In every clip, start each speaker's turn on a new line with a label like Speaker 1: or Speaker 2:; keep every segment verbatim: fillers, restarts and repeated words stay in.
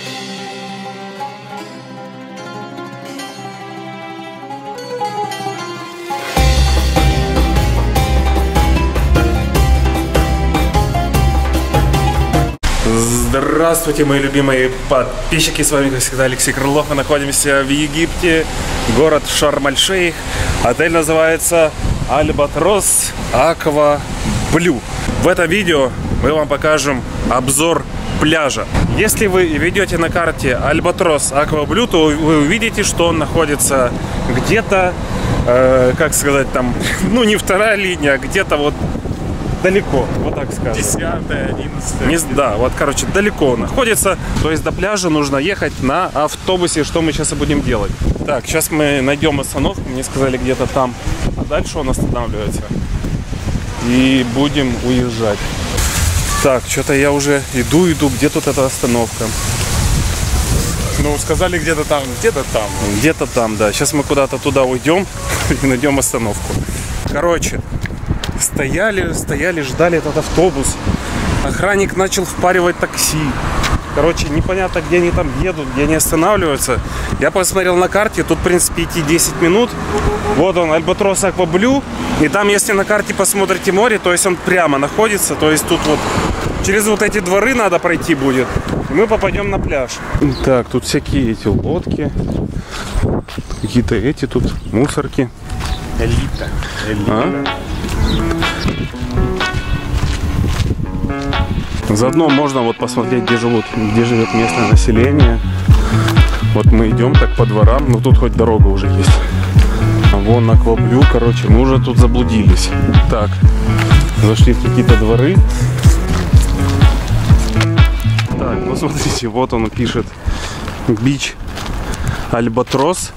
Speaker 1: Здравствуйте, мои любимые подписчики, с вами, как всегда, Алексей Крылов. Мы находимся в Египте, город Шарм-эль-Шейх. Отель называется Альбатрос Аква Блю. В этом видео мы вам покажем обзор пляжа. Если вы ведете на карте Альбатрос Аква Блю, то вы увидите, что он находится где-то, э, как сказать, там, ну не вторая линия, а где-то вот далеко, вот так скажем.
Speaker 2: десятая, одиннадцатая.
Speaker 1: Не, да, вот, короче, далеко он находится. То есть до пляжа нужно ехать на автобусе, что мы сейчас и будем делать. Так, сейчас мы найдем остановку. Мне сказали, где-то там. А дальше он останавливается. И будем уезжать. Так, что-то я уже иду, иду. Где тут эта остановка?
Speaker 2: Ну, сказали где-то там, где-то там.
Speaker 1: Где-то там, да. Сейчас мы куда-то туда уйдем и найдем остановку. Короче, стояли, стояли, ждали этот автобус. Охранник начал впаривать такси. Короче, непонятно, где они там едут, где они останавливаются. Я посмотрел на карте, тут, в принципе, идти десять минут. Вот он, Альбатрос Аква Блю. И там, если на карте посмотрите море, то есть он прямо находится. То есть тут вот через вот эти дворы надо пройти будет. И мы попадем на пляж. Так, тут всякие эти лодки. Какие-то эти тут мусорки.
Speaker 2: Элита. Элита.
Speaker 1: А? Заодно можно вот посмотреть, где живут, где живет местное население. Вот мы идем так по дворам, но тут хоть дорога уже есть. А вон Аква Блю, короче, мы уже тут заблудились. Так, зашли в какие-то дворы. Так, ну смотрите, вот он пишет: бич Альбатрос.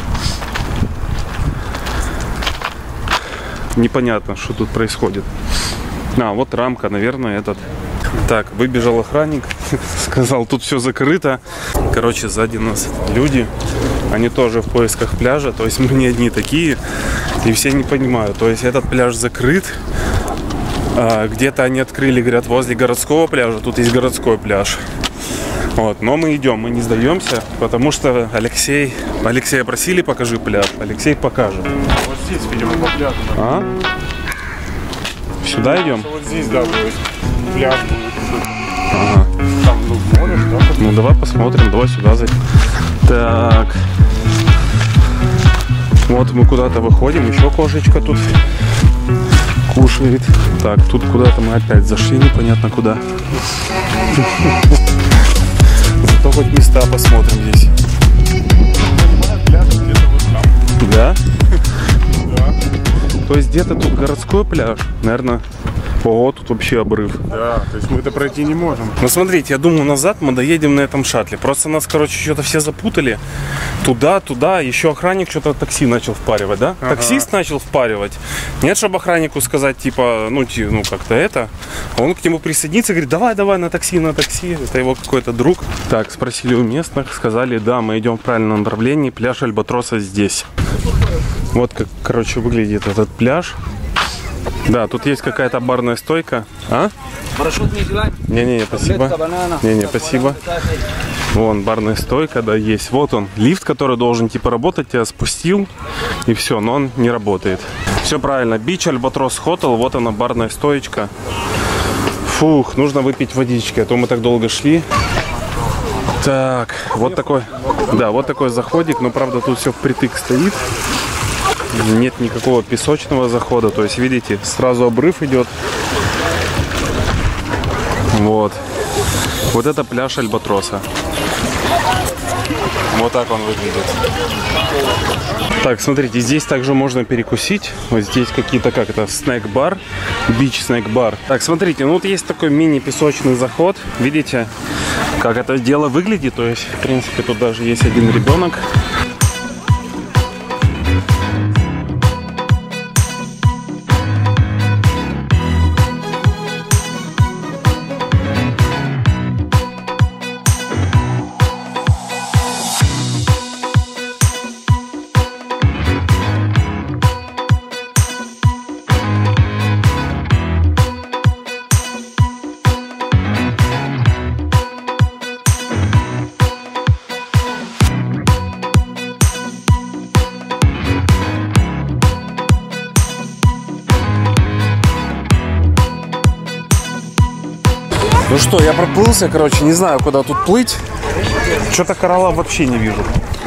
Speaker 1: Непонятно, что тут происходит. А, вот рамка, наверное, этот. Так, выбежал охранник, сказал, тут все закрыто. Короче, сзади нас люди, они тоже в поисках пляжа. То есть мы не одни такие, и все не понимают. То есть этот пляж закрыт. А, где-то они открыли, говорят, возле городского пляжа. Тут есть городской пляж. Вот, но мы идем, мы не сдаемся, потому что Алексей, Алексея просили, покажи пляж. Алексей покажет.
Speaker 2: Вот здесь, видимо, по пляжу.
Speaker 1: А? Сюда идем?
Speaker 2: Вот здесь, да, будет пляж будет.
Speaker 1: Ага.
Speaker 2: Там, ну, море, да?
Speaker 1: Ну, давай посмотрим, давай сюда зайдем. Так. Вот мы куда-то выходим, еще кошечка тут кушает. Так, тут куда-то мы опять зашли, непонятно куда. Зато хоть места посмотрим здесь.
Speaker 2: Пляж где-то вот там.
Speaker 1: Да?
Speaker 2: Да.
Speaker 1: То есть где-то тут городской пляж, наверное. Ого, тут вообще обрыв.
Speaker 2: Да, то есть мы это пройти не можем.
Speaker 1: Ну смотрите, я думаю, назад мы доедем на этом шаттле. Просто нас, короче, что-то все запутали. Туда, туда. Еще охранник что-то такси начал впаривать, да?
Speaker 2: Ага.
Speaker 1: Таксист начал впаривать. Нет, чтобы охраннику сказать, типа, ну, ти, ну как-то это. Он к нему присоединится, говорит, давай, давай, на такси, на такси. Это его какой-то друг. Так, спросили у местных, сказали, да, мы идем в правильном направлении. Пляж Альбатроса здесь. Вот как, короче, выглядит этот пляж. Да, тут есть какая-то барная стойка. А? Не-не, спасибо. Не-не, спасибо. Вон барная стойка, да, есть. Вот он, лифт, который должен типа работать, тебя спустил, и все, но он не работает. Все правильно. Бич Альбатрос Хотел, вот она, барная стоечка. Фух, нужно выпить водички, а то мы так долго шли. Так, вот такой, да, вот такой заходик, но правда тут все впритык стоит. Нет никакого песочного захода, то есть видите, сразу обрыв идет. Вот. Вот это пляж Альбатроса. Вот так он выглядит. Так, смотрите, здесь также можно перекусить. Вот здесь какие-то, как это, снэк-бар, бич-снэк-бар. Так, смотрите, ну вот есть такой мини-песочный заход. Видите, как это дело выглядит. То есть, в принципе, тут даже есть один ребенок. Ну что, я проплылся, короче, не знаю, куда тут плыть. Что-то коралла вообще не вижу.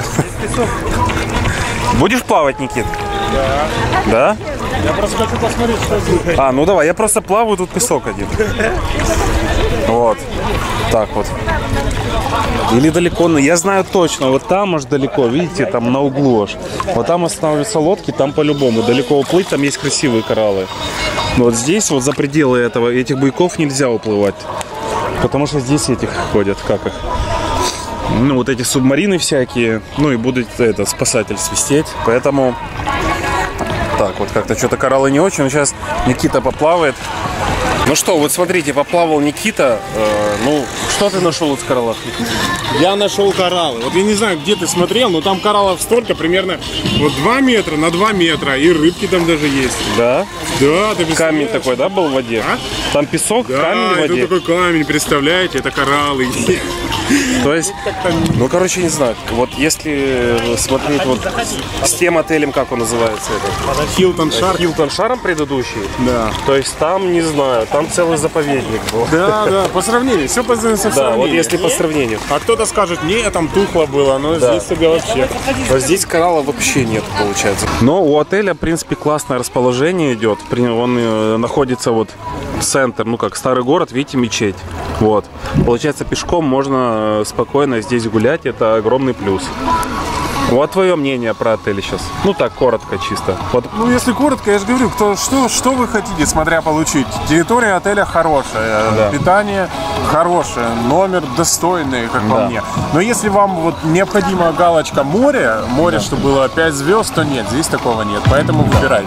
Speaker 1: Будешь плавать, Никит?
Speaker 2: Да.
Speaker 1: Да?
Speaker 2: Я просто хочу посмотреть, что здесь.
Speaker 1: А, ну давай, я просто плаваю, тут песок один. Вот. Так вот. Или далеко, но я знаю точно, вот там аж далеко, видите, там на углу аж. Вот там останавливаются лодки, там по-любому. Далеко уплыть, там есть красивые кораллы. Но вот здесь, вот за пределы этого, этих буйков нельзя уплывать. Потому что здесь этих ходят, как их? Ну, вот эти субмарины всякие, ну и будут это, спасатель свистеть. Поэтому так, вот как-то что-то кораллы не очень. Сейчас Никита поплавает. Ну что, вот смотрите, поплавал Никита. Э, ну, что ты нашел из кораллов, Никита?
Speaker 2: Я нашел кораллы. Вот я не знаю, где ты смотрел, но там кораллов столько, примерно вот два метра на два метра. И рыбки там даже есть.
Speaker 1: Да?
Speaker 2: Да, ты
Speaker 1: Камень такой, да, был в воде?
Speaker 2: А?
Speaker 1: Там песок,
Speaker 2: Да,
Speaker 1: камень в
Speaker 2: это
Speaker 1: воде.
Speaker 2: такой камень, представляете, это кораллы.
Speaker 1: То есть, ну, короче, не знаю. Вот если смотреть вот с тем отелем, как он называется, этот?
Speaker 2: Хилтон Шар.
Speaker 1: Хилтон Шаром предыдущий.
Speaker 2: Да.
Speaker 1: То есть там, не знаю, там целый заповедник был.
Speaker 2: Да, да, по сравнению, все по
Speaker 1: Да,
Speaker 2: сравнению.
Speaker 1: вот если по сравнению.
Speaker 2: А кто-то скажет, не, там тухло было, но
Speaker 1: Да.
Speaker 2: здесь тебе вообще.
Speaker 1: Но здесь коралла вообще нет, получается. Но у отеля, в принципе, классное расположение идет. При- Он э, находится вот центр, ну как старый город, видите, мечеть. Вот. Получается, пешком можно э, спокойно здесь гулять, это огромный плюс. Вот твое мнение про отель сейчас. Ну так, коротко чисто. Вот.
Speaker 2: Ну, если коротко, я же говорю, кто, что, что вы хотите, смотря получить. Территория отеля хорошая,
Speaker 1: Да.
Speaker 2: питание хорошее, номер достойный, как по
Speaker 1: Да.
Speaker 2: мне. Но если вам вот необходима галочка море, море, чтобы было пять звезд, то нет, здесь такого нет. Поэтому выбирайте.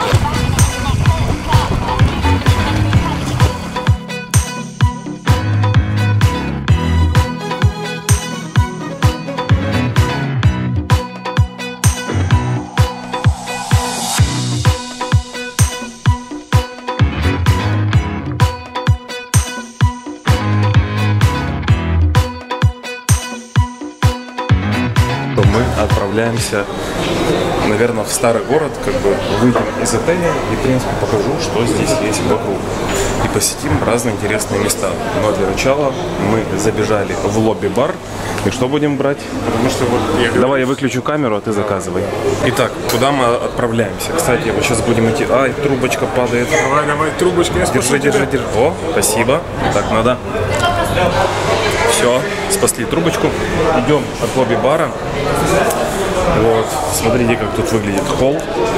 Speaker 1: То мы отправляемся, наверное, в старый город, как бы выйдем из отеля и, в принципе, покажу, что здесь есть вокруг. И посетим разные интересные места. Но для начала мы забежали в лобби-бар. И что будем брать?
Speaker 2: Потому что вот я говорю,
Speaker 1: Давай я выключу камеру, а ты заказывай. Итак, куда мы отправляемся? Кстати, вот сейчас будем идти. Ай, трубочка падает.
Speaker 2: давай, давай, трубочка, я спасу
Speaker 1: Держи, держи,
Speaker 2: тебя.
Speaker 1: держи. О, спасибо. Так надо. Все, спасли трубочку. Идем от лобби-бара. Вот, смотрите, как тут выглядит холл.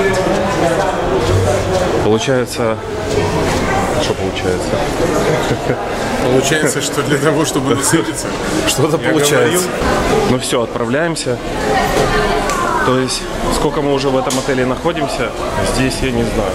Speaker 1: Получается... Что получается?
Speaker 2: Получается, что для того, чтобы насытиться.
Speaker 1: Что-то
Speaker 2: Я
Speaker 1: получается.
Speaker 2: говорил.
Speaker 1: Ну все, отправляемся. То есть, сколько мы уже в этом отеле находимся, здесь я не знаю.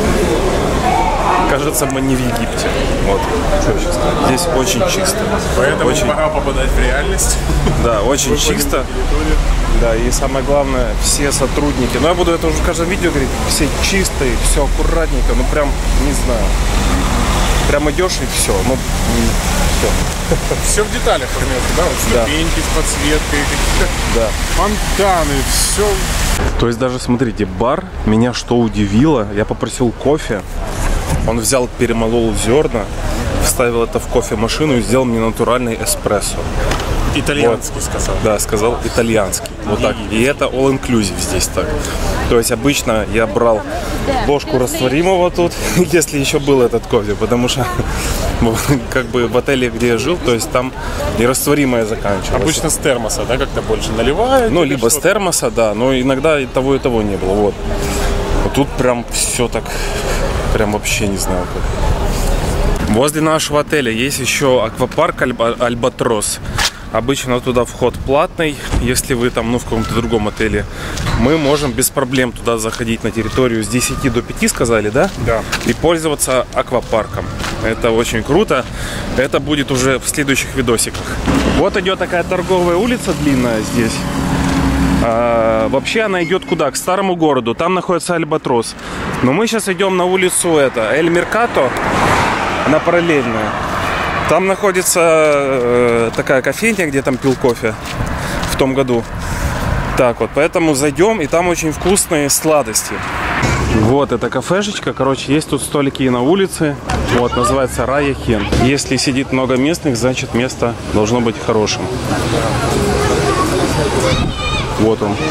Speaker 1: Кажется, мы не в Египте. Вот, что сейчас сказать. Здесь очень чисто.
Speaker 2: Поэтому
Speaker 1: очень,
Speaker 2: пора попадать в реальность.
Speaker 1: да, очень чисто. Да, и самое главное, все сотрудники. Но я буду это уже в каждом видео говорить. Все чистые, все аккуратненько. Ну прям, не знаю. Прям идешь и все. Ну, все.
Speaker 2: Все в деталях, примерно, да? Вот
Speaker 1: Да.
Speaker 2: ступеньки с подсветкой, какие-то
Speaker 1: Да.
Speaker 2: фонтаны, все.
Speaker 1: То есть даже, смотрите, бар, меня что удивило, я попросил кофе, он взял, перемолол зерна, вставил это в кофемашину и сделал мне натуральный эспрессо.
Speaker 2: Итальянский сказал.
Speaker 1: Да, сказал итальянский. Вот так. И это all inclusive здесь так. То есть обычно я брал ложку растворимого тут, если еще был этот кофе, потому что как бы в отеле, где я жил, то есть там и растворимое заканчивалось.
Speaker 2: Обычно с термоса, да, как-то больше наливают.
Speaker 1: Ну,
Speaker 2: или
Speaker 1: либо с
Speaker 2: что-то?
Speaker 1: термоса, да, но иногда и того, и того не было. Вот. Вот тут прям все так, прям вообще не знаю как. Возле нашего отеля есть еще аквапарк Альба- Альбатрос. Обычно туда вход платный. Если вы там, ну, в каком-то другом отеле, мы можем без проблем туда заходить на территорию с десяти до пяти, сказали, да?
Speaker 2: Да.
Speaker 1: И пользоваться аквапарком. Это очень круто. Это будет уже в следующих видосиках. Вот идет такая торговая улица длинная здесь. А, вообще она идет куда? К старому городу. Там находится Альбатрос. Но мы сейчас идем на улицу это, Эль Меркато. Она параллельная. Там находится э, такая кофейня, где там пил кофе в том году. Так вот, поэтому зайдем, и там очень вкусные сладости. Вот эта кафешечка. Короче, есть тут столики и на улице. Вот, называется Рая Хен. Если сидит много местных, значит место должно быть хорошим. Вот он.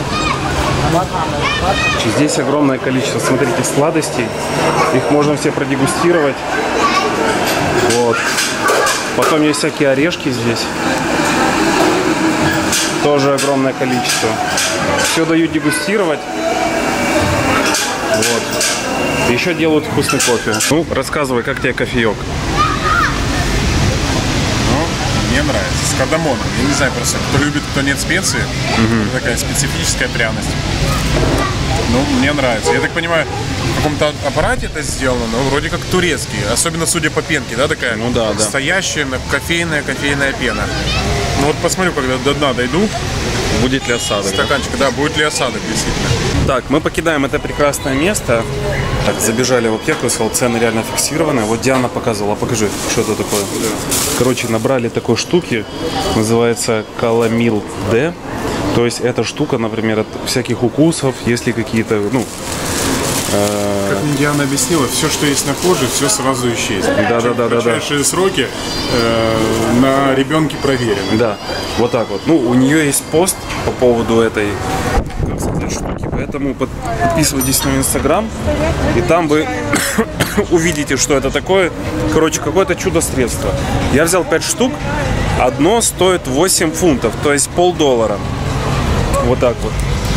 Speaker 1: Здесь огромное количество, смотрите, сладостей. Их можно все продегустировать. Вот. Потом есть всякие орешки здесь. Тоже огромное количество. Все дают дегустировать. Вот. Еще делают вкусный кофе. Ну, рассказывай, как тебе кофеек?
Speaker 2: Мне нравится, с кардамоном. Я не знаю просто, кто любит, кто нет специи. Угу. Это такая специфическая пряность. Ну, мне нравится. Я так понимаю, в каком-то аппарате это сделано, но вроде как турецкий. Особенно судя по пенке, да, такая
Speaker 1: ну, да,
Speaker 2: настоящая да. кофейная, кофейная пена. Ну вот посмотрю, когда до дна дойду.
Speaker 1: Будет ли осадок?
Speaker 2: Стаканчик, да, будет ли осадок, действительно.
Speaker 1: Так, мы покидаем это прекрасное место. Так, забежали в аптеку, сказал, цены реально фиксированные. Вот Диана показывала, покажи, что это такое. Да. Короче, набрали такой штуки, называется Каламил Д. То есть эта штука, например, от всяких укусов, если какие-то, ну... Э...
Speaker 2: Как мне Диана объяснила, все, что есть на коже, все сразу исчезнет.
Speaker 1: Да-да-да.
Speaker 2: Кратчайшие сроки э, на ребенке проверены.
Speaker 1: Да, вот так вот. Ну, у нее есть пост по поводу этой, как сказать, штуки. Поэтому подписывайтесь на Инстаграм, и там вы увидите, что это такое. Короче, какое-то чудо-средство. Я взял пять штук, одно стоит восемь фунтов, то есть полдоллара. Вот так вот.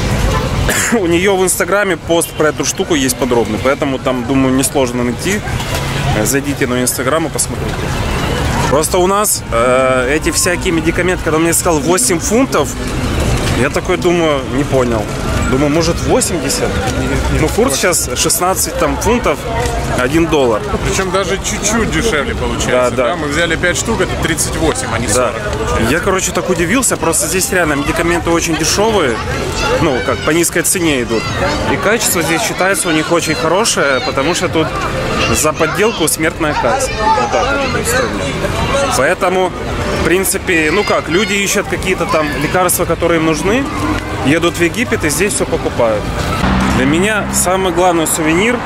Speaker 1: У нее в Инстаграме пост про эту штуку есть подробный, поэтому там, думаю, несложно найти. Зайдите на Инстаграм и посмотрите. Просто у нас э, эти всякие медикаменты, когда мне сказал восемь фунтов, я такой думаю, не понял. Думаю, может восемьдесят? Ну, курс сейчас шестнадцать там, фунтов, один доллар.
Speaker 2: Причем даже чуть-чуть дешевле получается. Да, да. Да? Мы взяли пять штук, это тридцать восемь, а не сорок. Да.
Speaker 1: Я, короче, так удивился, просто здесь реально медикаменты очень дешевые, ну, как по низкой цене идут. И качество здесь считается у них очень хорошее, потому что тут за подделку смертная казнь. Вот так вот. Поэтому, в принципе, ну как, люди ищут какие-то там лекарства, которые им нужны, едут в Египет и здесь все покупают. Для меня самый главный сувенир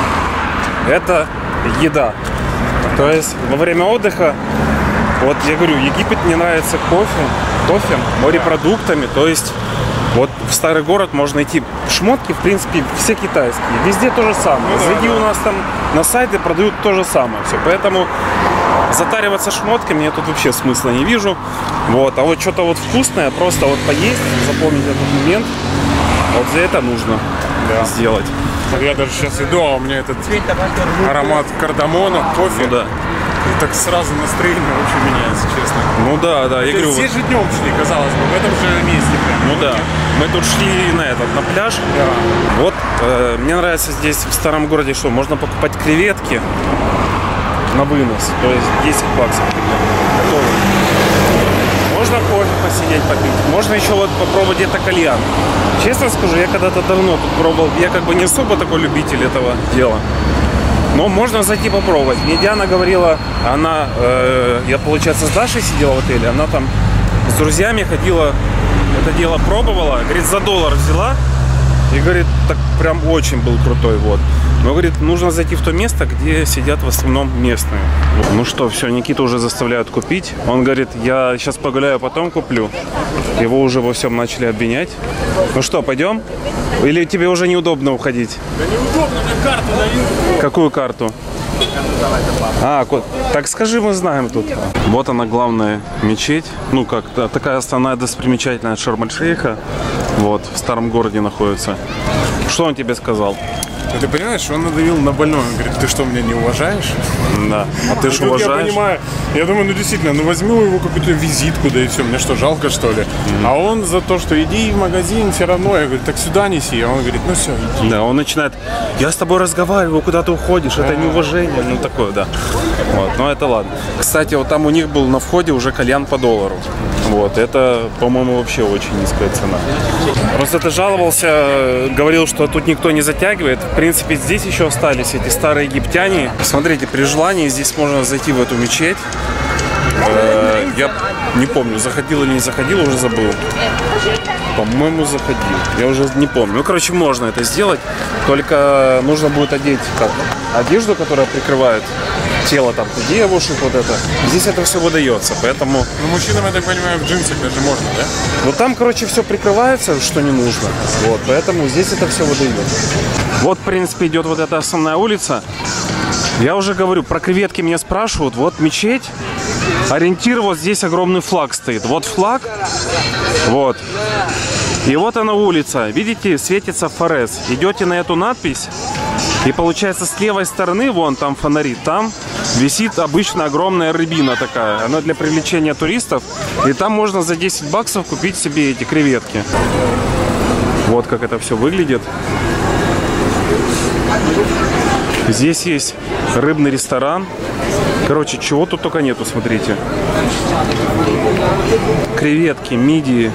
Speaker 1: – это еда. То есть во время отдыха, вот я говорю, Египет мне нравится кофе, кофе, морепродуктами. То есть вот в старый город можно найти шмотки, в принципе, все китайские. Везде то же самое. Зайди у нас там на сайты, продают то же самое. Все. Поэтому затариваться шмотками я тут вообще смысла не вижу. Вот. А вот что-то вот вкусное, просто вот поесть, запомнить этот момент, вот за это нужно да. сделать.
Speaker 2: Я даже сейчас иду, а у меня этот аромат кардамона, кофе. Ну, да. И так сразу настроение вообще меняется, честно.
Speaker 1: Ну да, да. Я говорю,
Speaker 2: здесь же днем шли, казалось бы, в этом же месте. Прям.
Speaker 1: Ну да. Мы тут шли на этот, на пляж. Да. Вот, э, мне нравится здесь в старом городе, что можно покупать креветки на вынос. То есть десять баксов. Готовы. Можно кофе посидеть, попить. Можно еще вот попробовать где-то кальян. Честно скажу, я когда-то давно тут пробовал. Я как бы не особо такой любитель этого дела. Но можно зайти попробовать. Мне Диана говорила, она, э, я, получается, с Дашей сидела в отеле. Она там с друзьями ходила, это дело пробовала. Говорит, за доллар взяла. И говорит, так прям очень был крутой, вот. Но, говорит, нужно зайти в то место, где сидят в основном местные. Ну что, все, Никиту уже заставляют купить. Он говорит, я сейчас погуляю, потом куплю. Его уже во всем начали обвинять. Ну что, пойдем? Или тебе уже неудобно уходить?
Speaker 2: Да неудобно, мне карту дают.
Speaker 1: Какую карту? А, так скажи, мы знаем тут. Вот она, главная мечеть. Ну, как такая основная достопримечательность Шарм-эль-Шейха. Вот, в старом городе находится. Что он тебе сказал?
Speaker 2: А ты понимаешь, он надавил на больное. Он говорит, ты что, меня не уважаешь?
Speaker 1: Да. А ты же уважаешь?
Speaker 2: Я понимаю. Я думаю, ну действительно, ну возьму его какую-то визитку, да и все. Мне что, жалко, что ли? Mm-hmm. А он за то, что иди в магазин, все равно. Я говорю, так сюда неси. А он говорит, ну все, иди.
Speaker 1: Да, он начинает, я с тобой разговариваю, куда ты уходишь, это неуважение. Ну такое, да. Вот, ну это ладно. Кстати, вот там у них был на входе уже кальян по доллару. Вот, это, по-моему, вообще очень низкая цена. Просто ты жаловался, говорил, что тут никто не затягивает. В принципе, здесь еще остались эти старые египтяне. Смотрите, при желании здесь можно зайти в эту мечеть. Э, я не помню, заходил или не заходил, уже забыл. По-моему, заходил. Я уже не помню. Ну, короче, можно это сделать. Только нужно будет одеть как? Одежду, которая прикрывает тело там девушек, вот это. Здесь это все выдается, поэтому...
Speaker 2: Ну, мужчинам, я так понимаю, в джинсах даже можно, да?
Speaker 1: Ну, там, короче, все прикрывается, что не нужно. Вот, поэтому здесь это все выдается. Вот, в принципе, идет вот эта основная улица. Я уже говорю, про креветки меня спрашивают. Вот мечеть. Ориентир, вот здесь огромный флаг стоит. Вот флаг. Вот. И вот она улица. Видите, светится Форес. Идете на эту надпись. И получается, с левой стороны, вон там фонари, там висит обычно огромная рыбина такая. Она для привлечения туристов. И там можно за десять баксов купить себе эти креветки. Вот как это все выглядит. Здесь есть рыбный ресторан. Короче, чего тут только нету, смотрите. Креветки, мидии.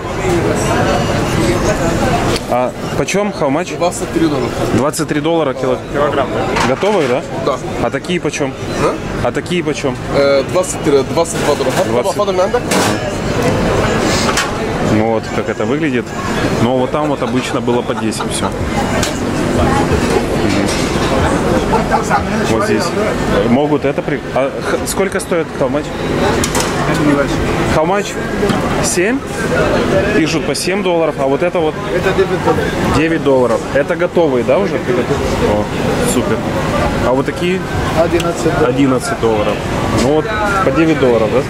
Speaker 1: А почем? How much?
Speaker 3: двадцать три доллара.
Speaker 1: двадцать три доллара кило...
Speaker 2: Килограмм, да?
Speaker 1: Готовые, да?
Speaker 3: Да.
Speaker 1: А такие почем?
Speaker 3: А,
Speaker 1: а такие почем?
Speaker 3: Э, двадцать три, двадцать два доллара.
Speaker 1: Ну вот, как это выглядит. Но вот там вот обычно было по десять все. Вот здесь. Могут это... При... А сколько стоит how much? How much? семь? Пишут по семь долларов, а вот это вот девять долларов. Это готовые, да, уже? О, супер. А вот такие? одиннадцать долларов. Ну вот по девять долларов, да?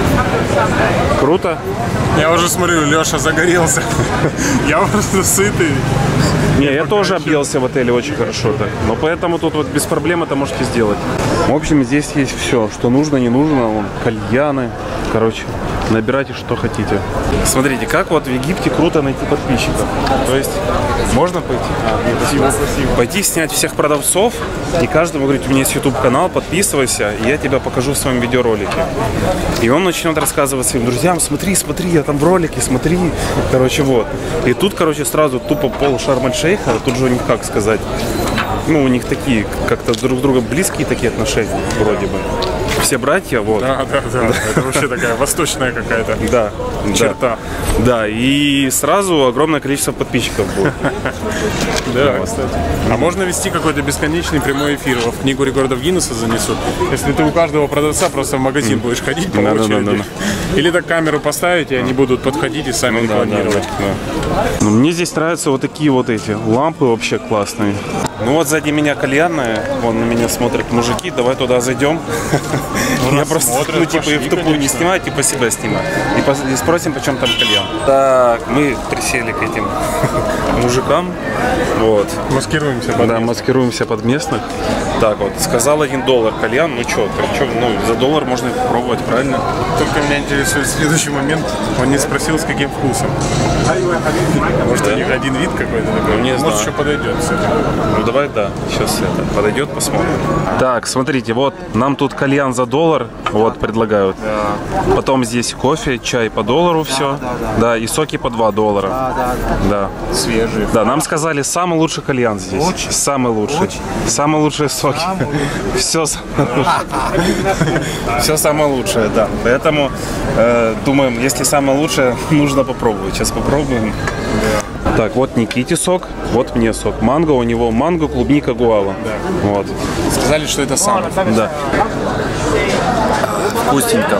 Speaker 1: Круто.
Speaker 2: Я уже смотрю, Леша загорелся. Я просто сытый.
Speaker 1: Не, я тоже объелся в отеле очень хорошо так. Но поэтому тут вот без проблем это можете сделать. В общем, здесь есть все, что нужно, не нужно. Вон, кальяны. Короче, набирайте, что хотите. Смотрите, как вот в Египте круто найти подписчиков. То есть можно пойти, а, спасибо, спасибо. Пойти снять всех продавцов и каждому говорить, у меня есть YouTube канал, подписывайся, и я тебя покажу в своем видеоролике. И он начнет рассказывать своим друзьям, смотри, смотри, я там в ролике, смотри. Короче, вот. И тут, короче, сразу тупо пол Шарм-эль-Шейха, тут же у них, как сказать, ну, у них такие, как-то друг с другом близкие такие отношения, вроде бы. Все братья, вот.
Speaker 2: Да, да, да. да. Это вообще такая восточная какая-то
Speaker 1: да,
Speaker 2: черта.
Speaker 1: Да. да, и сразу огромное количество подписчиков будет.
Speaker 2: Да, кстати. А можно вести какой-то бесконечный прямой эфир? В книгу рекордов Гиннесса занесут. Если ты у каждого продавца просто в магазин будешь ходить по очереди. Или так камеру поставить, и они будут подходить и сами рекламировать.
Speaker 1: Ну, мне здесь нравятся вот такие вот эти лампы вообще классные. Ну вот сзади меня кальянная, вон на меня смотрят мужики, давай туда зайдем. Я просто, ну типа, и в тупую не снимаю, типа себя снимаю. И спросим, почем там кальян. Так, мы присели к этим мужикам. Вот.
Speaker 2: Маскируемся под
Speaker 1: Да,
Speaker 2: местных.
Speaker 1: маскируемся под местных. Так вот, сказал один доллар кальян, ну что, ну за доллар можно и попробовать, правильно?
Speaker 2: Только меня интересует следующий момент. Он не спросил, с каким вкусом. Может, у них один вид какой-то такой?
Speaker 1: Ну, не
Speaker 2: Может,
Speaker 1: знаю.
Speaker 2: еще подойдет.
Speaker 1: Ну давай, да, сейчас это подойдет, посмотрим. Так, смотрите, вот нам тут кальян за доллар, вот предлагают. Да. Потом здесь кофе, чай по доллару, все. Да, да, да. Да, и соки по два доллара. Да, да, да. Да.
Speaker 2: Свежие.
Speaker 1: Да, нам сказали, самый лучший кальян здесь. Очень. Самый лучший. Очень. Самые лучшие соки. Все все самое лучшее, да. Поэтому э, думаем, если самое лучшее, нужно попробовать. Сейчас попробуем. Так, вот Никите сок, вот мне сок. Манго, у него манго, клубника, гуава. Да. Вот.
Speaker 2: Сказали, что это самое.
Speaker 1: Да. Вкусненько.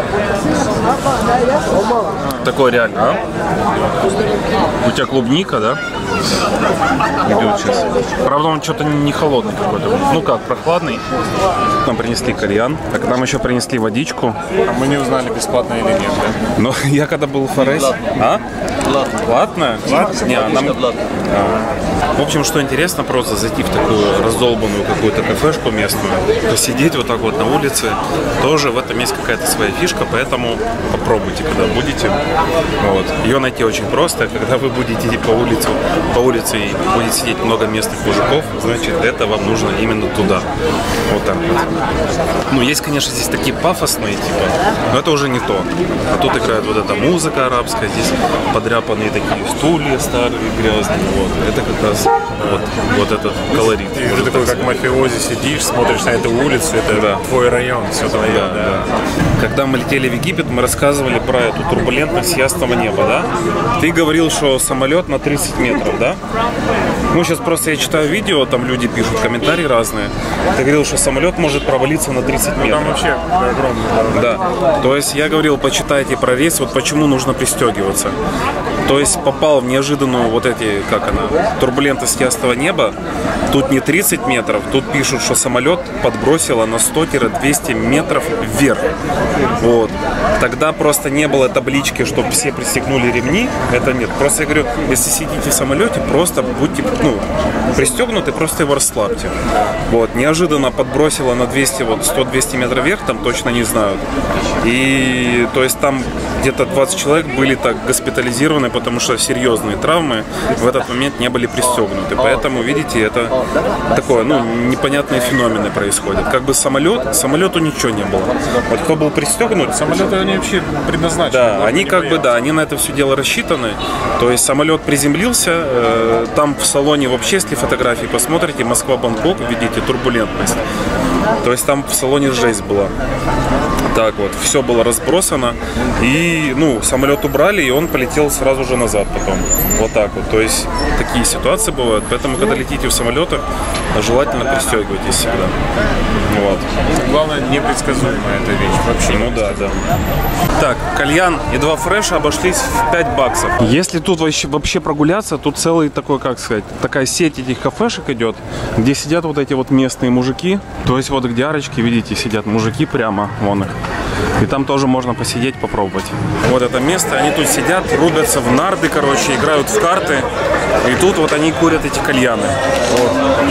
Speaker 1: Такой реально, а? У тебя клубника, да? Идет сейчас. Правда, он что-то не холодный какой-то. Ну как, прохладный. Нам принесли кальян. Так нам еще принесли водичку.
Speaker 2: А мы не узнали, бесплатно или нет, да?
Speaker 1: Но я когда был в Форесе... А? Платная? Платная? Не, нам... а. В общем, что интересно, просто зайти в такую раздолбанную какую-то кафешку местную, посидеть вот так вот на улице. Тоже в этом есть какая-то своя фишка, поэтому попробуйте, когда будете. Вот. Ее найти очень просто. Когда вы будете идти по улице по улице и будет сидеть много местных мужиков, значит, это вам нужно именно туда. Вот так вот. Ну, есть, конечно, здесь такие пафосные, типа, но это уже не то. А тут играет вот эта музыка арабская, здесь подряпанные такие стулья старые, грязные. Вот. Это как раз вот, вот этот колорит.
Speaker 2: И ты такой, как мафиози, сидишь, смотришь на эту улицу, это да. твой район, все твое. Да, да.
Speaker 1: Да. Когда мы летели в Египет, мы рассказывали про эту турбулентность ясного неба, да? Ты говорил, что самолет на тридцать метров, да? Ну, сейчас просто я читаю видео, там люди пишут комментарии разные. Ты говорил, что самолет может провалиться на тридцать метров.
Speaker 2: Там вообще огромный.
Speaker 1: Да. То есть я говорил, почитайте про рейс, вот почему нужно пристегиваться. То есть попал в неожиданную вот эти, как она, турбулентность ясного неба. Тут не тридцать метров, тут пишут, что самолет подбросило на сто-двести метров вверх. Вот. Тогда просто не было таблички, чтобы все пристегнули ремни. Это нет. Просто я говорю, если сидите в самолете, просто будьте, ну, пристегнуты, просто его расслабьте. Вот. Неожиданно подбросило на двести, вот сто-двести метров вверх, там точно не знают. И то есть там где-то двадцать человек были так госпитализированы, потому что серьезные травмы в этот момент не были пристегнуты. Поэтому, видите, это такое, ну, непонятные феномены происходят. Как бы самолет, самолету ничего не было. Вот кто был пристегнут,
Speaker 2: самолеты они вообще предназначены.
Speaker 1: Да, они как бы, да, они на это все дело рассчитаны. То есть самолет приземлился, э, там в салоне вообще, если фотографии посмотрите, Москва-Бангкок, видите, турбулентность. То есть там в салоне жесть была. Так вот, все было разбросано. И, ну, самолет убрали, и он полетел сразу же назад потом. Вот так вот. То есть такие ситуации бывают. Поэтому, когда летите в самолетах, желательно пристегивайтесь всегда. Вот.
Speaker 2: Главное, непредсказуемая эта вещь. Вообще.
Speaker 1: Ну да, да. Так, кальян и два фреша обошлись в пять баксов. Если тут вообще, вообще прогуляться, тут целый такой, как сказать, такая сеть этих кафешек идет, где сидят вот эти вот местные мужики. То есть вот где арочки, видите, сидят мужики прямо, вон их. И там тоже можно посидеть, попробовать. Вот это место, они тут сидят, рубятся в нарды, короче, играют в карты. И тут вот они курят эти кальяны. Вот.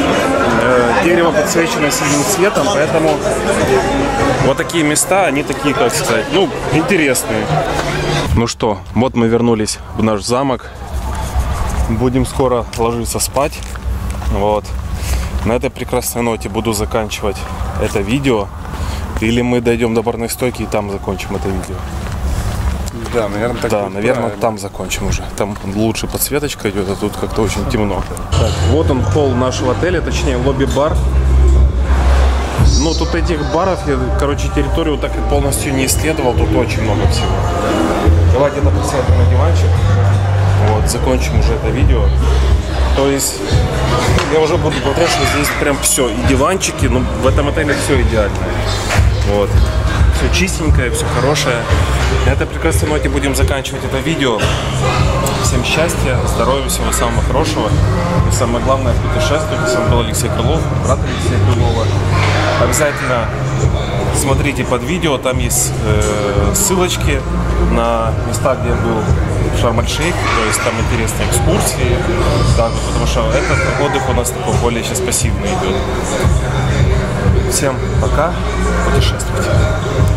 Speaker 1: Э, дерево подсвечено синим цветом, поэтому вот такие места, они такие, как сказать, ну, интересные. Ну что, вот мы вернулись в наш замок. Будем скоро ложиться спать. Вот. На этой прекрасной ноте буду заканчивать это видео. Или мы дойдем до барной стойки и там закончим это видео.
Speaker 2: Да, наверное, так.
Speaker 1: Да, наверное, правильно. Там закончим уже. Там лучше подсветочка идет, а тут как-то очень темно. Так, вот он, холл нашего отеля, точнее лобби-бар. Ну, тут этих баров, я, короче, территорию так и полностью не исследовал, тут очень много всего. Давайте это посмотрим на диванчик. Вот, закончим уже это видео. То есть я уже буду смотреть, что здесь прям все, и диванчики, ну, в этом отеле все идеально. Вот. Все чистенькое, все хорошее. На этой прекрасной ноте будем заканчивать это видео. Всем счастья, здоровья, всего самого хорошего. И самое главное, путешествуйте. С вами был Алексей Крылов, брат Алексея Крылова. Обязательно смотрите под видео, там есть э, ссылочки на места, где был Шарм-эль-Шейх, то есть там интересные экскурсии, да, потому что этот отдых у нас такой более сейчас пассивный идет. Всем пока, путешествуйте.